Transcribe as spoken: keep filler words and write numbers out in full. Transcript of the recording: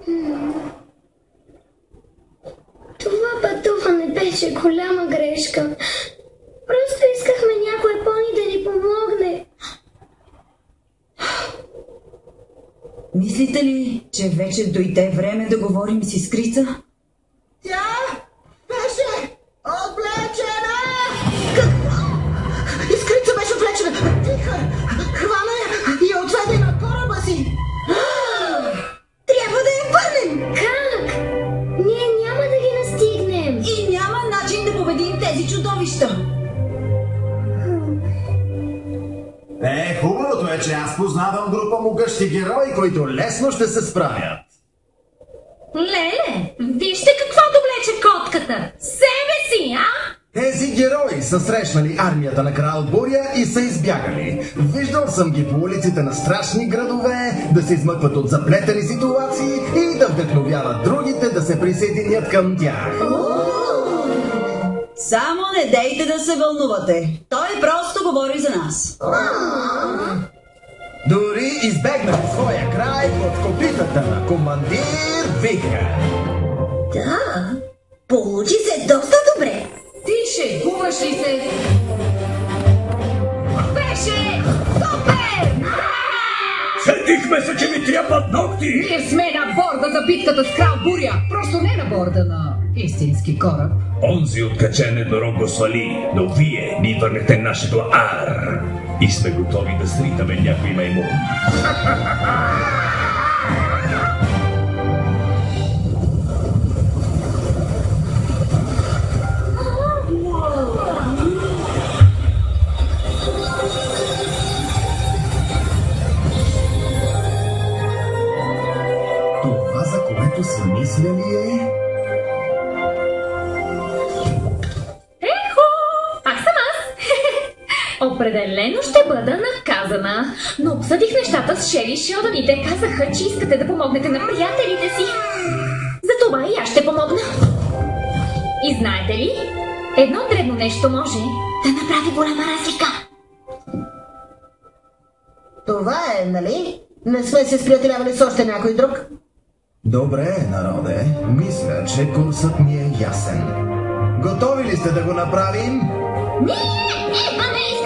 Това пътуване беше голяма грешка. Просто искахме някой пони да ни помогне. Мислите ли, че вече дойде време да говорим с Искрица? Тя беше облечена! Какво? Искрица беше облечена! Тиха! Хвана я и я отведе на кораба си! Трябва да я върнем! Как? Ние няма да ги настигнем. И няма начин да победим тези чудовища. Е, хубавото е, че аз познавам група могъщи герои, които лесно ще се справят. Леле, вижте какво довлече котката! Себе си, а? Тези герои са срещнали армията на крал Буря и са избягали. Виждал съм ги по улиците на страшни градове, да се измъкват от заплетени ситуации и да вдъхновяват другите да се присъединят към тях. Само не дейте да се вълнувате. Той просто говори за нас. Дори избегнали своя край от копитата на командир Вихър. Да, получи се доста добре. Ти шегуваш ли се? Беше супер! Сетихме се, че ми трябват ногти! Ние сме на борда за битката с крал Буря, просто не на борда на истински кораб. Онзи откачен еднорог го свали, но вие ни върнете нашето ар. И сме готови да сритаме някой маймун. Това, за което са мисляли е... Ехо! Пак съм аз! Определено ще бъда наказана, но обсъдих нещата с Шери и Шелдън и те казаха, че искате да помогнете на приятелите си. Затова и аз ще помогна. И знаете ли, едно дребно нещо може да направи голяма разлика. Това е, нали? Не сме се сприятелявали с още някой друг? Добре, народе. Мисля, че курсът ми е ясен. Готови ли сте да го направим? Не, не, а не